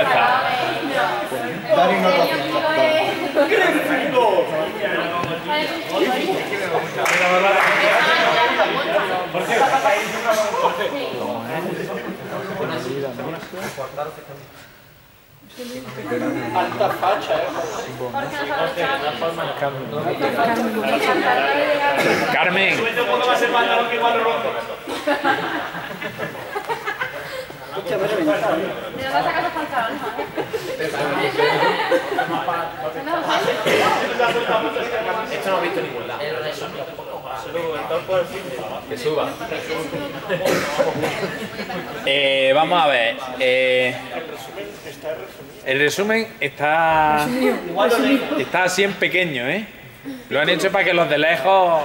está. Dani no lo Alta facha, Carmen. Esto no he visto en ningún lado. Que suba. Vamos a ver. El resumen está así en pequeño, ¿eh? Lo han hecho para que los de lejos...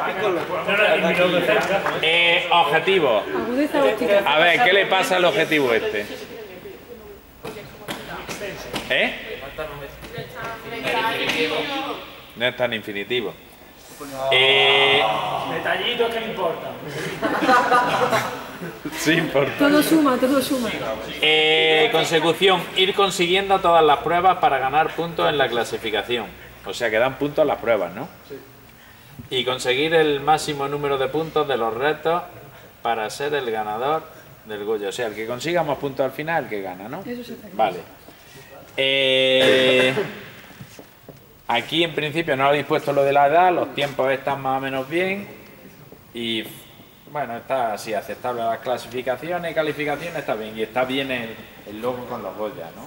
objetivo. A ver, ¿qué le pasa al objetivo este? ¿Eh? No es tan infinitivo. Detallitos que importan. Sí, importa. Todo suma, todo suma. Consecución, ir consiguiendo todas las pruebas para ganar puntos en la clasificación. O sea que dan puntos las pruebas, ¿no? Sí. Y conseguir el máximo número de puntos de los retos para ser el ganador del Goya. O sea, el que consiga más puntos al final, el que gana, ¿no? Eso se hace. Vale. Aquí en principio no habéis puesto lo de la edad, los tiempos están más o menos bien. Y bueno, está así aceptable las clasificaciones y calificaciones, está bien. Y está bien el logo con los Goya, ¿no?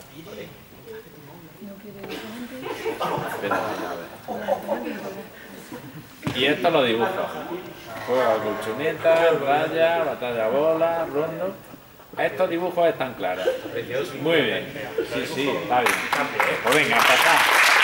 Espera, a ver. Y esto lo dibujo. Juego, colchoneta, raya, batalla bola, rondo. Estos dibujos están claros. Muy bien. Sí, sí, está bien. Pues venga, empezamos.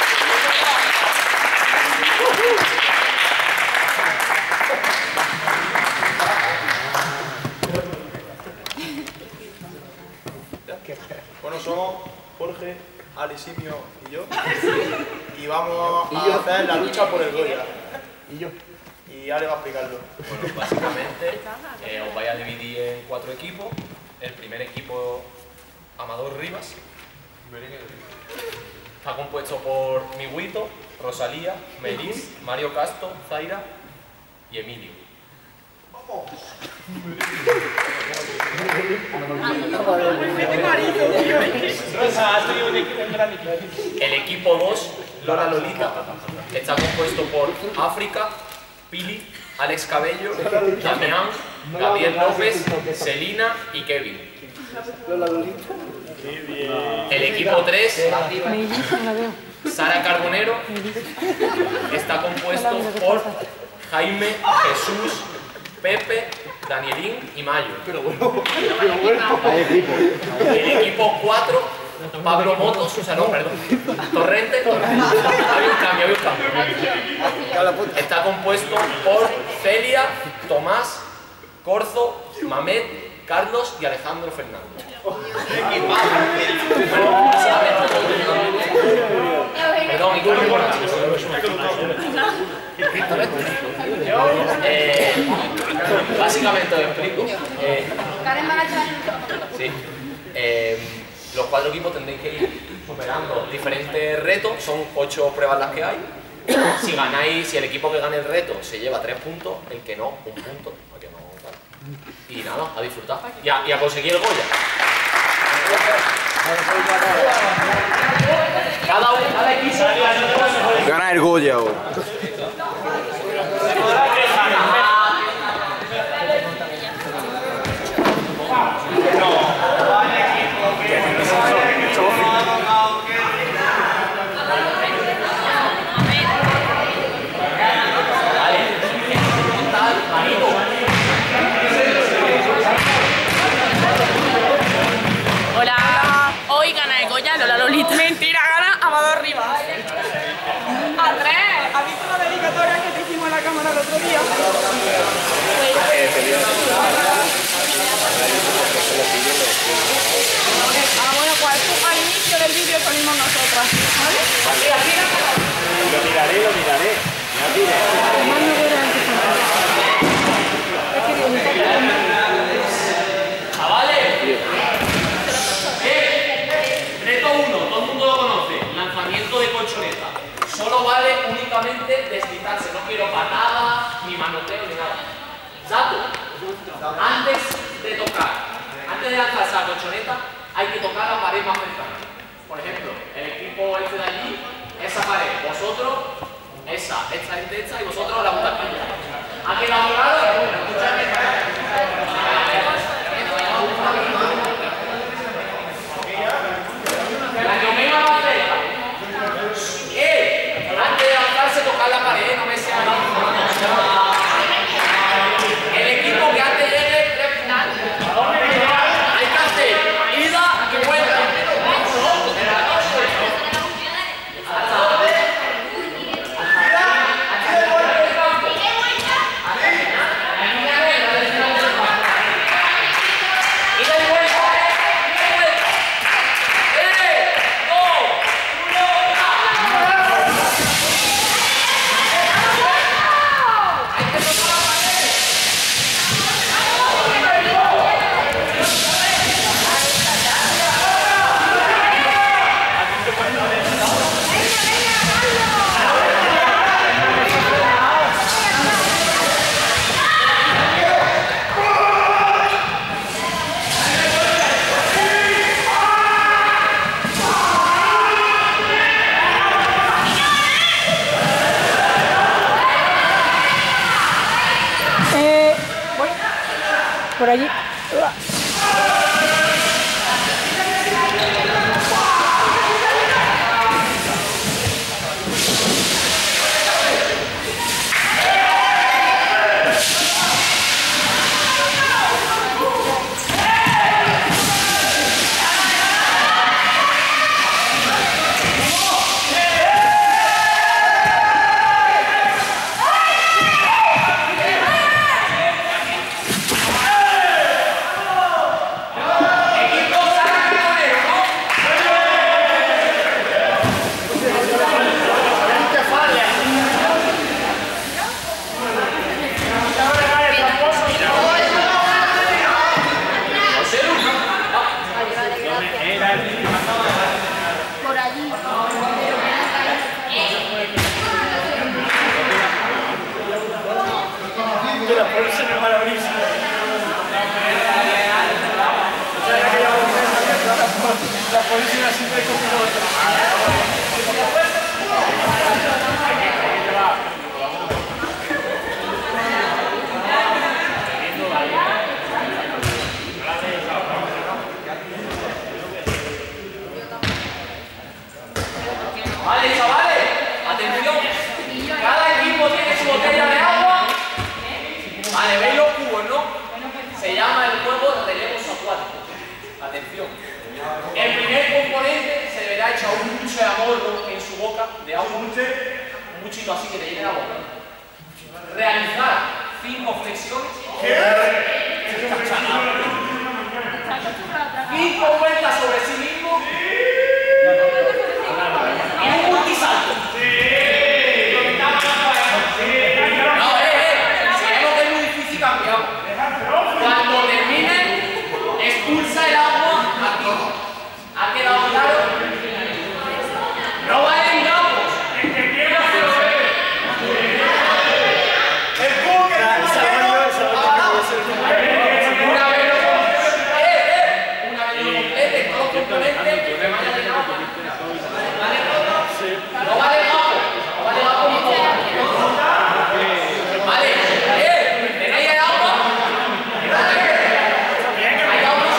Bueno, somos Jorge, Ali, Simio y yo. Y vamos a hacer la lucha por el Goya. Y yo. Y Ale va a explicarlo. Bueno, básicamente os vais a dividir en 4 equipos. El primer equipo, Amador Rivas. Está compuesto por Miguito, Rosalía, Melis, Mario Casto, Zaira y Emilio. El equipo 2, Lola Lolita, está compuesto por África, Pili, Alex Cabello, Damián, Gabriel López, Selina y Kevin. El equipo 3, Sara Carbonero, está compuesto por Jaime, Jesús, Pepe, Danielín y Mayo. El equipo 4, Pablo Motos, o sea, no, perdón, Torrente. Había un cambio. Está compuesto por Celia, Tomás, Corzo, Mamet, Carlos y Alejandro Fernández. Perdón, y Carlos Borracho. Básicamente os explico. Sí. Los 4 equipos tendréis que ir superando diferentes retos, son 8 pruebas las que hay. Si ganáis, si el equipo que gane el reto se lleva 3 puntos, el que no, 1 punto, para que no tal. Y nada, a disfrutar y a conseguir el Goya. Cada uno Gana el Goya. Hola, hoy gana el Goya Lola Lolita. Mentira, gana Amador Rivas. Andrés, ¿has visto la dedicatoria que te hicimos en la cámara el otro día? Bueno, pues al inicio del vídeo salimos nosotras, ¿vale? Lo miraré. Chavales, Solo vale únicamente deslizarse, no quiero patada, ni manoteo, ni nada. Dato, antes de tocar, antes de lanzarse a la colchoneta, hay que tocar la pared más cercana. Por ejemplo, el equipo este de allí, esa pared, vosotros, esta y vosotros la butaquilla. ¿Ha quedado claro? La que me iba más cerca. Antes de lanzarse, tocar la pared, no me sea el equipo que antes llegue, tres finales. Hay que hacer ida y vuelta. Por allí. La policía siempre Vale, chavales, atención. Cada equipo tiene su botella de agua. Vale, ¿veis los cubos, no? Se llama el juego relevos acuáticos. Atención. El primer componente se deberá echar un buche de amor en su boca de agua. Un buchito así que te llene la boca. Realizar 5 flexiones. 5 vueltas sobre sí mismo. Y un multisalto. No, si vemos que es muy difícil, cambiamos. Cuando termine, expulsa el agua aquí. ¿Ha quedado claro? No valen gambos. El que quiera hacerlo una vez lo complete, todos los componentes, que me vayan de agua. No vale bajo, no vale bajo ni todo. Vale, ¿tenéis el agua? ¿Hay agua?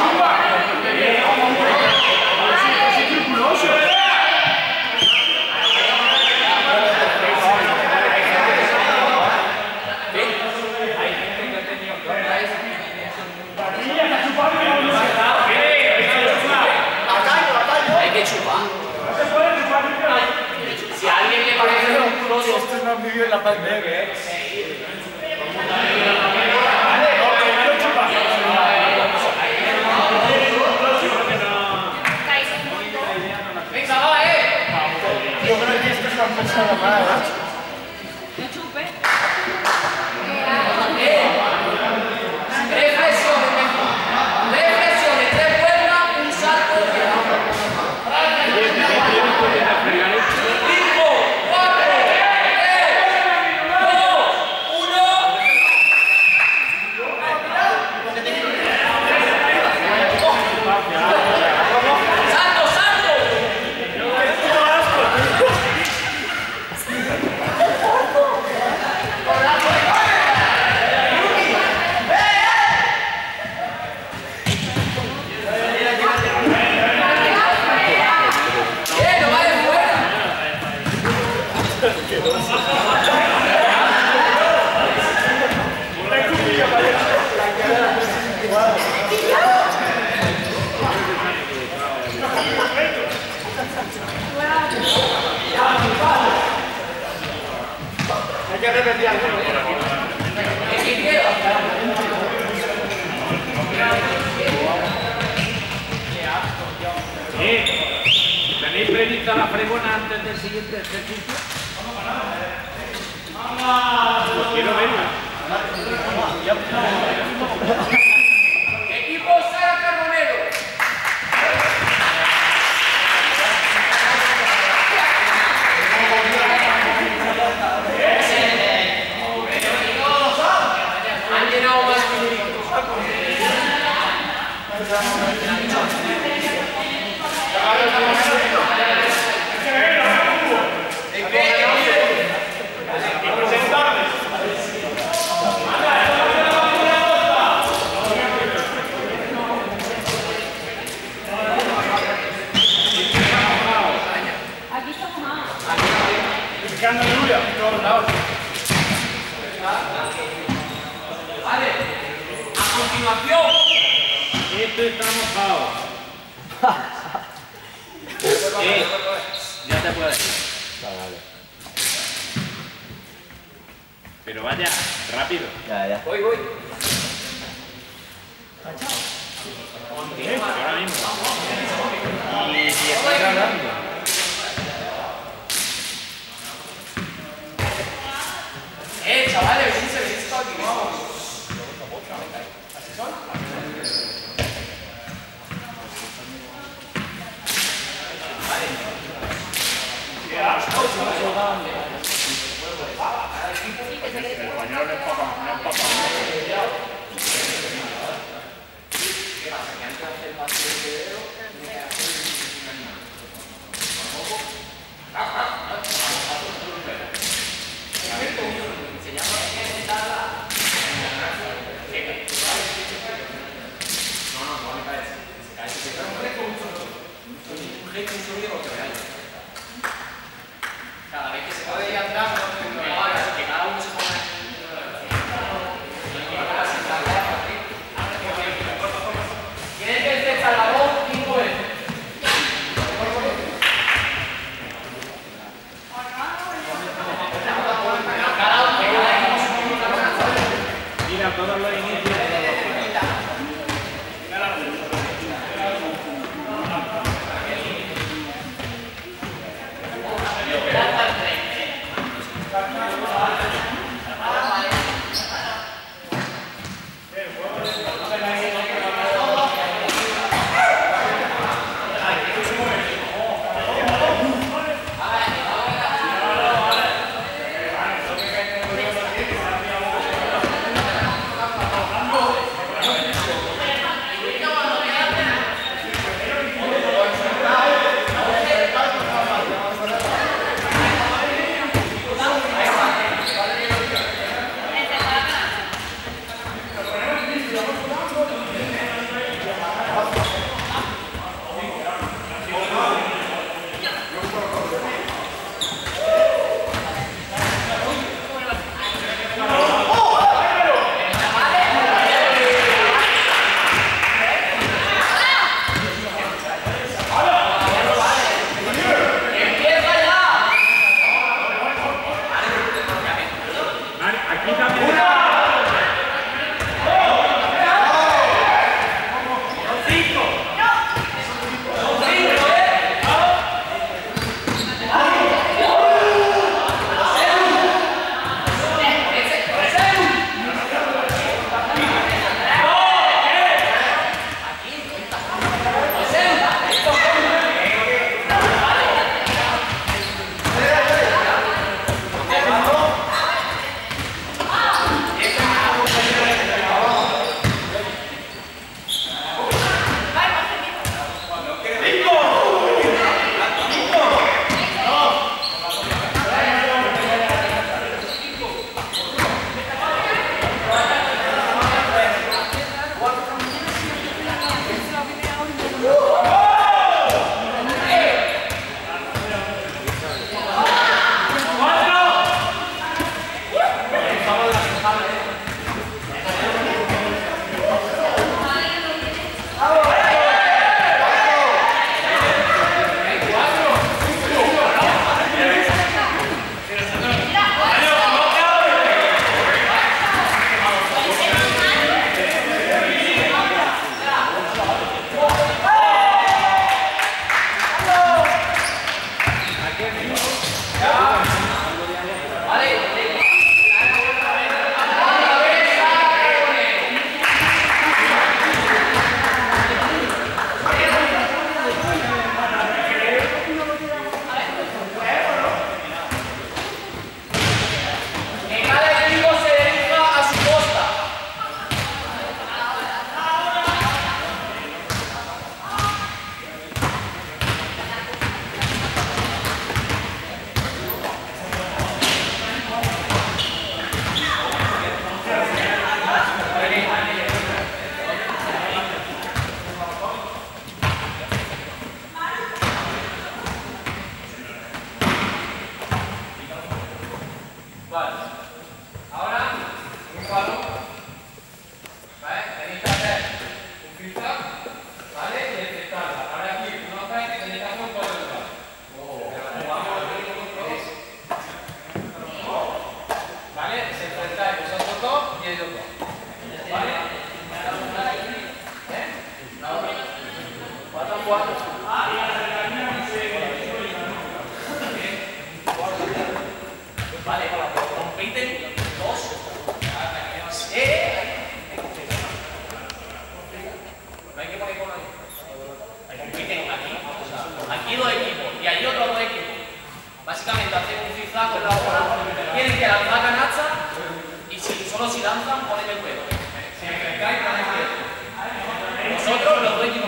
Hay que chupar. Si a alguien le parece musculoso, Esto no han vivido en la pandemia, venga, va, Yo creo que esto es una persona mala. Tres flexiones, 3 vueltas, un salto. 5, 4, ¿Tenéis prevista la fregona antes del siguiente ejercicio? Pues quiero verla. Equipo Sara Carbonero. Han llenado más figuritos. Vale, a continuación. Esto está mojado. Ya te puedes ir. Vale. Pero vaya, rápido. Ya. Voy. Ahora mismo. Y estoy ganando. Chavales, venís esto aquí, vamos. ¿Así son? Cada vez que se puede ir atrás, que cada uno se ponga. Tiene que ser Salvador y Joel. Mira todos los inicios. Vale, compiten dos. No hay que poner con ahí. Compiten aquí. Aquí dos equipos y allí otros dos equipos. Básicamente hacen un zigzag con la bola. Tienen que lanzar canasta y solo si lanzan ponen el pelo. Si enfrentáis, ponen el pelo. Nosotros los dos equipos